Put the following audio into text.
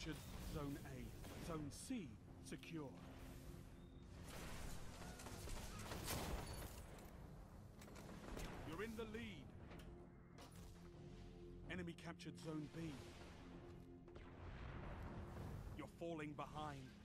captured Zone A. Zone C secure. You're in the lead. Enemy captured Zone B. You're falling behind.